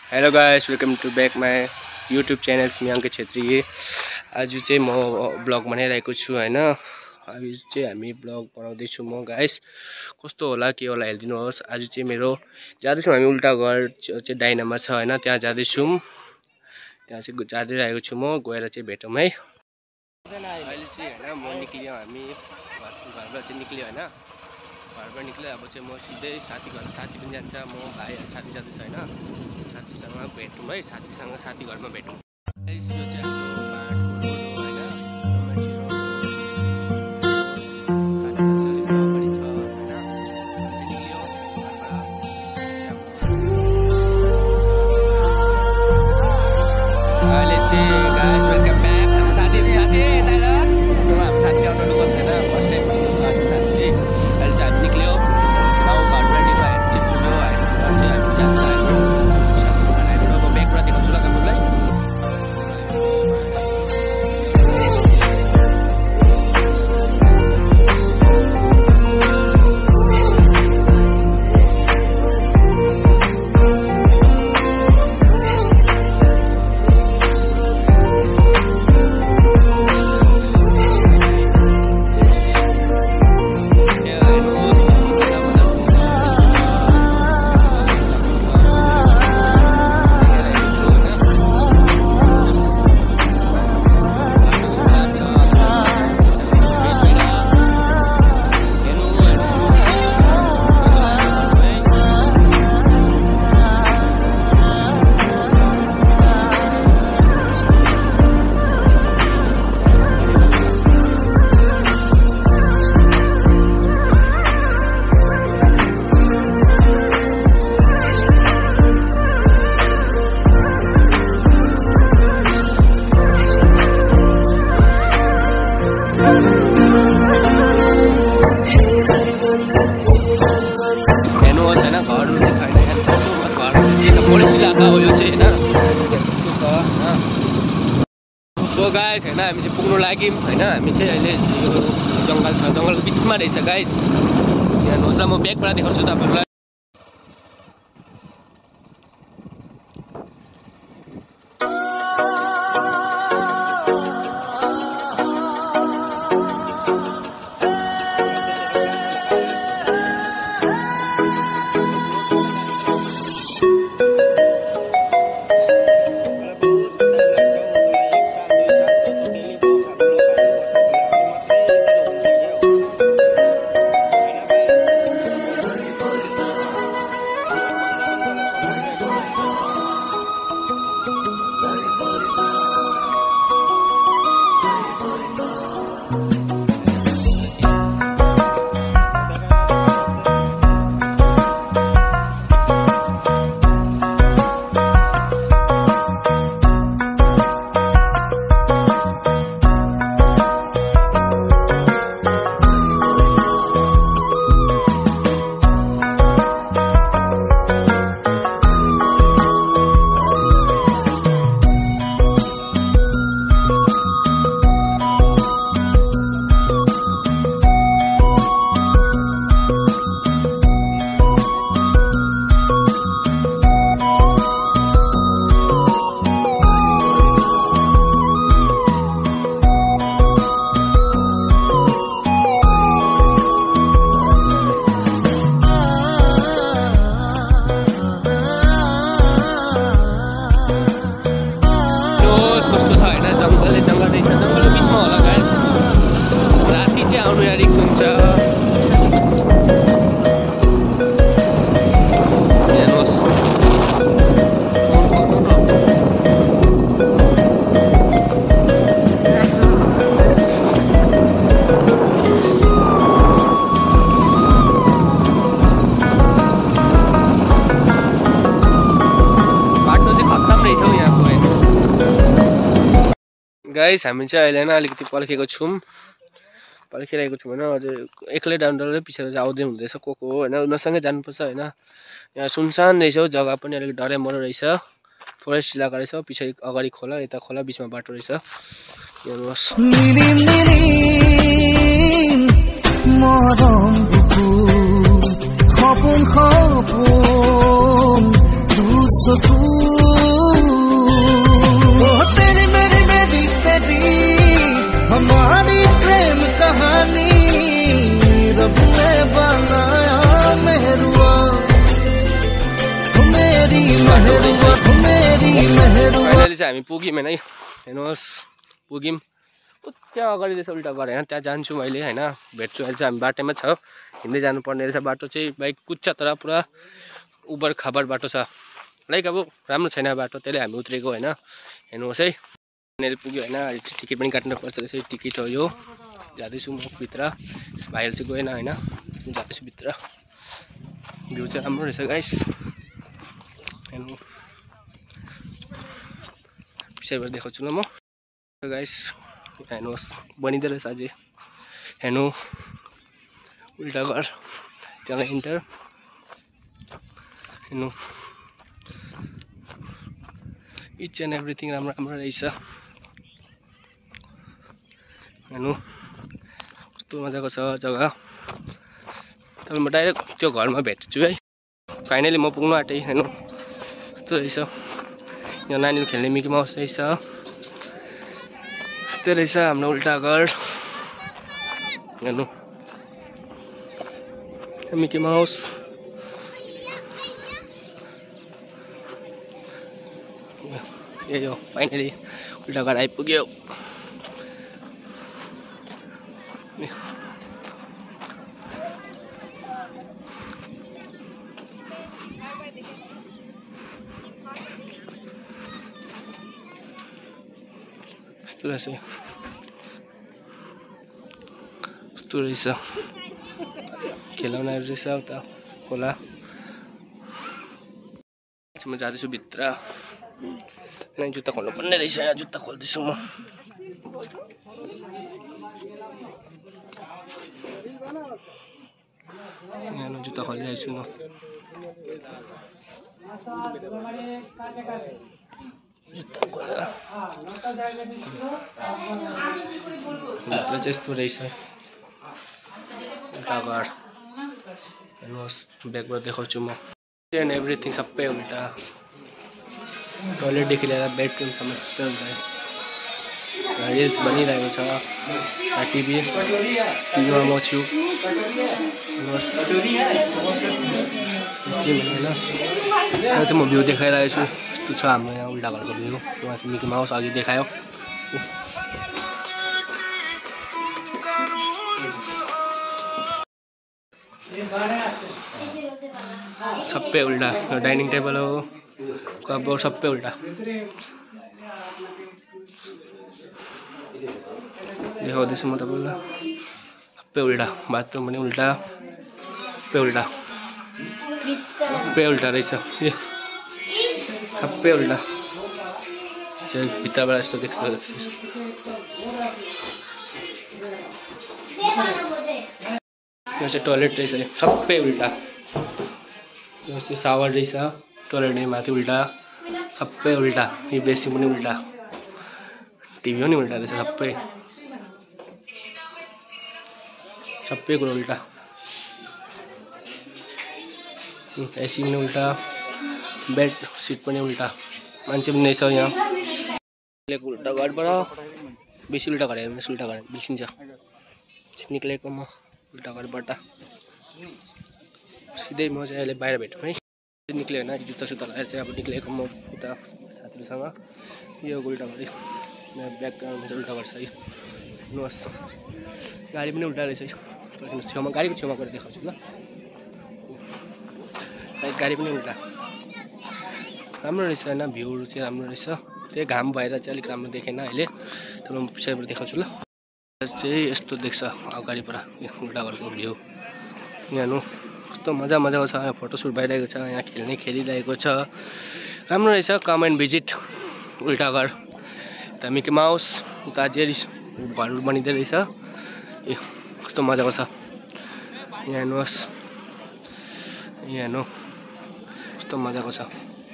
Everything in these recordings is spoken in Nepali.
Hello guys, welcome to back my YouTube channel Smiyank Chhetri. आज चाहिँ म ब्लग बनाइरहेको छु हैन। आज चाहिँ हामी ब्लग बनाउँदैछु म गाइस। कस्तो होला के होला हेरिदिनुहोस्। आज चाहिँ मेरो जाँदैछौँ हामी उल्टा घर चाहिँ डाइनामा छ हैन, त्यहाँ जाँदैछौँ। त्यहाँ चाहिँ जाँदै रहेको छु म, गएर चाहिँ भेटौँ है। अहिले चाहिँ हैन म निक्लियो, हामी घरबाट चाहिँ निक्लियो हैन। घरबाट निक्ल्यो अब चाहिँ म सिधै साथी पनि जान्छ, म भाइ साथी जाँदैछ हैन। साथीसँग भेटौँ है, साथी घरमा भेटौँ। यो चाहिँ हाम्रो बाटो हैन, अहिले चाहिँ गाइस वेलकम ब्याक। हाम्रो साथी यता हाम्रो साथी आउनु गर्दैन, फर्स्ट टाइम साथी चाहिँ अहिले चाहिँ हामी निक्ल्यो। गाउँ घरमा निक्ल्यो चाहिँ पुग्यो होइन, चाहिँ हामी जान्छ होइन। म ब्यागबाट देखाउँछु ल तपाईँलाई। सो गाइस हैन, हामी चाहिँ पुग्नु लाग्यौँ हैन। हामी चाहिँ अहिले यो जङ्गल छ, जङ्गलको बिचमा रहेछ गाइस। यहाँ हेर्नुहोस् ल, म ब्यागबाट देखाउँछु तपाईँहरूलाई। कस्तो छ हैन, जङ्गल रहेछ, जङ्गलको बिचमा होला गाइस। राति चाहिँ आउनु यहाँ रिक्स हुन्छ। हेर्नुहोस् बाटो चाहिँ खत्तम रहेछ हौ यहाँको। गाइस हामी चाहिँ अहिले अलिकति पर्खेको छौँ, पर्खिरहेको छौँ होइन। अझै एक्लै डाउन पछाडि चाहिँ आउँदै हुँदैछ को होइन, उनीसँगै जानुपर्छ होइन। यहाँ सुनसान रहेछ हौ, जग्गा पनि अलिक डरै मरो रहेछ, फरेस्ट इलाका रहेछ। पछाडि अगाडि खोला, यता खोला, बिचमा बाटो रहेछ। हेर्नुहोस् सुकून। तेरी मेरी मेरी तेरी हमारी प्रेम कहानी रब ने बनाया मेहरुआ, मेरी मेहरुआ, मेरी मेहरुआ। फाइनली चाहिँ हामी पुग्यौँ होइन, हेर्नुहोस् पुग्यौँ। त्यहाँ अगाडि रहेछ उल्टा गरेर होइन, त्यहाँ जान्छु मैले होइन, भेट्छु। अहिले चाहिँ हामी बाटोमा छ, हिँड्दै जानुपर्ने रहेछ। बाटो चाहिँ बाइक कुद्छ तर पुरा उबर खबर बाटो छ, लाइक अब राम्रो छैन बाटो, त्यसले हामी उत्रेको होइन। हेर्नुहोस् है, यहाँनिर पुग्यो होइन, टिकट पनि काट्नुपर्छ रहेछ। टिकट हो यो, जाँदैछु म भित्र। भाइहरू चाहिँ गएन होइन, जाँदैछु भित्र। भ्यू चाहिँ राम्रो रहेछ गाइस, हेर्नु पछाडिबाट देखाउँछु ल म गाइस। हेर्नुहोस् बनिँदो रहेछ अझै, हेर्नु उल्टा घर, त्यहाँ इन्टर, हेर्नु इच एन्ड एभ्रिथिङ राम्रो राम्रो रहेछ। हेर्नु कस्तो मजाको छ जग्गा। तपाईँ म डाइरेक्ट त्यो घरमा भेट्छु है। फाइनली म पुग्नु आँटेँ, हेर्नु कस्तो रहेछ। यहाँ नानीहरू खेल्ने मिकी माउस रहेछ, यस्तै रहेछ हाम्रो उल्टा घर। हेर्नु मिकी माउस, यही हो। फाइनली उल्टा घर आइपुग्यो। यस्तो रहेछ खेलाउनाहरू रहेछ उता खोला। म जाँदैछु भित्र, नै जुत्ता खोल्नु पर्ने रहेछ। यहाँ जुत्ता खोल्दैछु म। यहाँ जुत्ता खोलिरहेको छु म। जुत्ता खोलेर भित्र चाहिँ यस्तो रहेछ उल्टा घर। हेर्नुहोस् ब्यागबाट देखाउँछु म। एन्ड एभ्रिथिङ सबै उल्टा, टोयलेटदेखि लिएर बेडरुमसम्म सबै उल्टा। रिल्स बनिरहेको छ, टिभीमा म छु। हेर्नुहोस् होइन, यहाँ चाहिँ म भ्यू देखाइरहेको छु। यस्तो छ हाम्रो यहाँ उल्टा घरको भ्यू। उहाँ चाहिँ मिकी माउस अघि देखायो। सबै उल्टा, डाइनिङ टेबल हो, कपबोर्ड सबै उल्टा। देखाउँदैछु म तपाईँलाई, सबै उल्टा। बाथरुम पनि उल्टा, सबै उल्टा, सबै उल्टा रहेछ। सबै उल्टा चाहिँ भित्रबाट यस्तो देख्छ। यो चाहिँ टोयलेट रहेछ, सबै उल्टा। यो चाहिँ सावर रहेछ, टोयलेट माथि उल्टा, सबै उल्टा। यो बेसिन पनि उल्टा, टिभी पनि उल्टा रहेछ, सबै सबै कुरो उल्टा। एसी पनि उल्टा, बेड सिट पनि उल्टा, मान्छे पनि रहेछ यहाँ। उल्टा घरबाट बेसी उल्टा घर हेर्नुहोस्, उल्टा घर बिर्सिन्छ। निक्लेको म उल्टा घरबाट सिधै म चाहिँ अहिले बाहिर भेटौँ है। निक्ल्यो होइन, जुत्ता सुत्ता लगाएर चाहिँ अब निक्लेको म उता साथीहरूसँग। यो उल्टा घर, मेरो ब्याकग्राउन्डमा चाहिँ उल्टा घर छ है। हेर्नुहोस् गाडी पनि उल्टा रहेछ। छेउमा गाडीको छेउमा गएर देखाउँछु ल। गाडी पनि उल्टा, राम्रो रहेछ होइन, भ्यूहरू चाहिँ राम्रो रहेछ। त्यही घाम भएर चाहिँ अलिक राम्रो देखेन अहिले, तर म पछाडिबाट देखाउँछु ल। चाहिँ यस्तो देख्छ अगाडिबाट उल्टा घरको भ्यू। यहाँ हेर्नु कस्तो मजा मजाको छ। यहाँ फोटोसुट भइरहेको छ, यहाँ खेलिरहेको छ, राम्रो रहेछ। कम एन्ड भिजिट उल्टा घर। उता मिकी माउस, उता जेरिस घरहरू बनिँदै रहेछ। ए कस्तो मजाको छ। यहाँ हेर्नुहोस्, यहाँ हेर्नु कस्तो मजाको छ।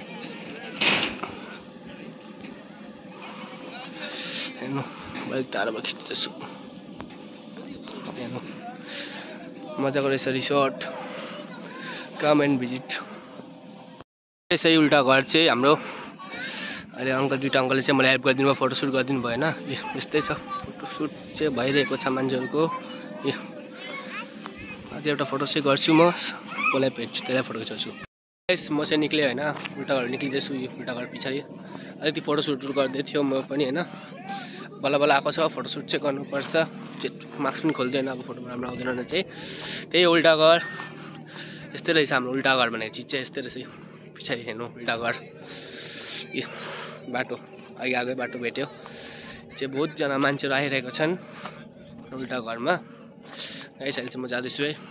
हेर्नु अलिक टाढोबाट खिच्दैछु। हेर्नु मजाको रहेछ रिसोर्ट, कम एन्ड भिजिट। यसै उल्टा घर चाहिँ हाम्रो अहिले अङ्कल दुईवटा अङ्कलले चाहिँ मलाई हेल्प गरिदिनु भयो, फोटोसुट गरिदिनु भएन। यस्तै छ, फोटोसुट चाहिँ भइरहेको छ मान्छेहरूको। अझै एउटा फोटो चाहिँ गर्छु म, कसलाई भेट्छु त्यसलाई फोटो खिचाउँछु। म चाहिँ निक्लेँ होइन, उल्टा घर निक्लिँदैछु। यो उल्टा घर पछाडि अलिकति फोटोसुटहरू गर्दै थियो म पनि होइन। बल्ल बल्ल आएको छ, फोटोसुट चाहिँ गर्नुपर्छ। मास्क पनि खोल्दैन, अब फोटो राम्रो आउँदैन चाहिँ। त्यही उल्टा घर यस्तै रहेछ हाम्रो उल्टा घर भनेको चिज चाहिँ यस्तै रहेछ। पछाडि हेर्नु उल्टा घर, यो बाटो अघि आगै बाटो भेट्यो चाहिँ बहुतजना मान्छेहरू आइरहेको छन् उल्टा घरमा। गाइस अहिले चाहिँ म जाँदैछु है,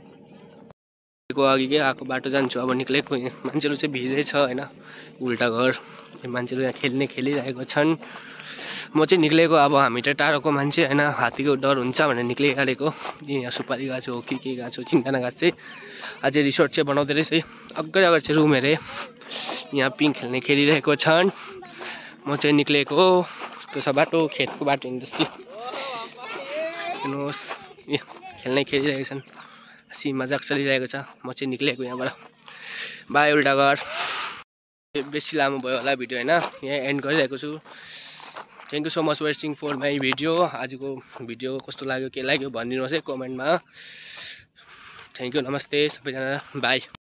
अघि आएको बाटो जान्छु। अब निक्लेको मान्छेहरू चाहिँ भिजै छ होइन। उल्टा घर मान्छेहरू यहाँ खेलिरहेको छन्। म चाहिँ निक्लेको, अब हामी चाहिँ टाढोको मान्छे होइन, हात्तीको डर हुन्छ भनेर निक्लिहालेको। यहाँ सुपारी गाछ हो के गाछ हो चिन्ता नगाछ चाहिँ। अझै रिसोर्ट चाहिँ बनाउँदै रहेछ है, अगाडि चाहिँ रुम हेरेँ। यहाँ पिङ खेलिरहेको छन्। म चाहिँ निक्लेको, कस्तो छ बाटो, खेतको बाटो हिँड्दैछु। हेर्नुहोस् खेलिरहेको छन्, हँसी मजाक चलिरहेको छ। म चाहिँ निक्लेको यहाँबाट। बाई उल्टा घर। बेसी लामो भयो होला भिडियो होइन, यहाँ एन्ड गरिरहेको छु। Thank you so much watching for my video. आजको भिडियो कस्तो लाग्यो के लाग्यो भनिदिनुहोस् है कमेन्टमा। थ्याङ्क यू, नमस्ते सबैजना, बाई।